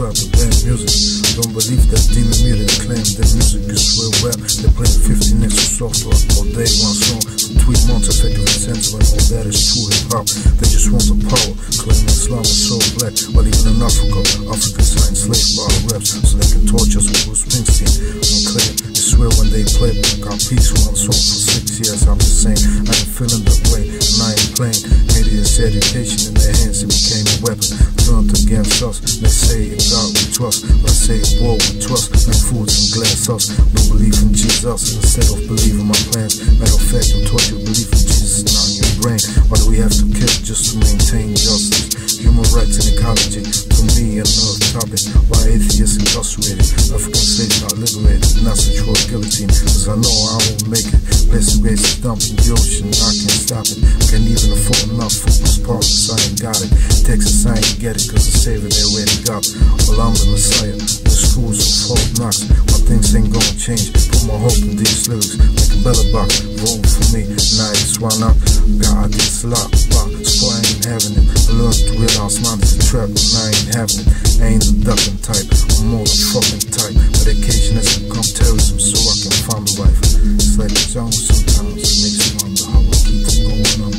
trap and band music. Don't believe that demon media that claim that music is real rap. They play 50 next to soft rock all day, one song for 3 months, effective incentive, and all that is true hip-hop. They just want the power, claiming Islam is so black. While even in Africa, Africans are enslaved by our reps, so they can torture us with Bruce Springsteen and claim it's real when they play. Got peace one song for 6 years, I'm just saying, I ain't feeling that way, and I ain't playing. Media's education in their hands, it became a weapon, turned against us. They say in God we trust, but I say in war we trust, like foods and glass us. No belief in Jesus, instead of believing my plans. Matter of fact, I'm taught you to believe in Jesus, not in your brain. Why do we have to kill just to maintain justice? Human rights and ecology, to me another topic. Why atheists incarcerated, African slaves not liberated, not sexual guillotine, cause I know I won't make it. Place the race is dumped in the ocean, I can't stop it. Can't even afford enough for my partners, I ain't got it. Texas, I ain't get it, cause the savior they already got. Well, I'm the Messiah, the schools of Fort Knox. My things ain't gonna change, put my hope in these lyrics. Make a better box, vote for me, nah, it's why not. God, this lot, so I ain't having it. I learned to realize mine is a trap, and I ain't having it. I ain't the ducking type, I'm more the fucking type. Medication has become terrorism, so I can find the wife. It's like a jungle sometimes, it makes me wonder how I keep from going on.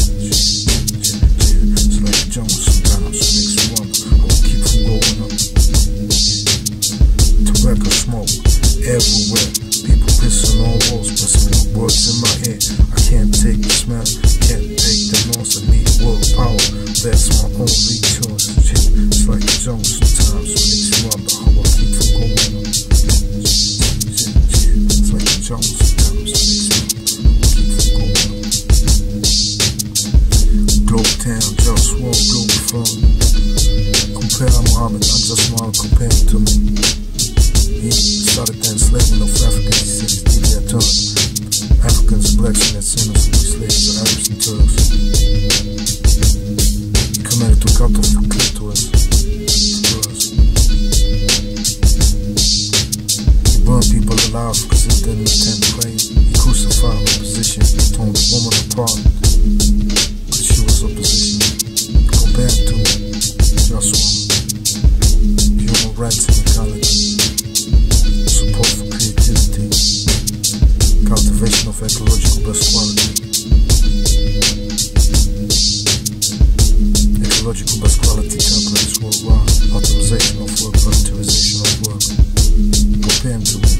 It's like a jungle sometimes, it makes me wonder how I keep from going on. Tobacco smoke everywhere, people pissing on walls, whispering words in my ear. I can't take the smell, can't take the noise, I need world power, that's my only choice. It's like a jungle sometimes, it makes me wonder how I keep from going on. It's like a jungle sometimes, it makes me wonder how I keep from going on. Globaltown, JustWar, Globalfirm. Compare Muhammad, I just want to compare him to me. He started the enslavement of African cities, media turned Africans, blacks, and their sinners to be slaves to Arabs and Turks. He commanded to cut off the clitoris. He burned people alive because he didn't attend prayer. He crucified opposition, torn the woman apart because she was opposition. Compare him to JustWar. Human rights and ecology. Support for creativity, cultivation of ecological best quality, ecological best quality calculates worldwide, automization of work, voluntarization of work. Compare him to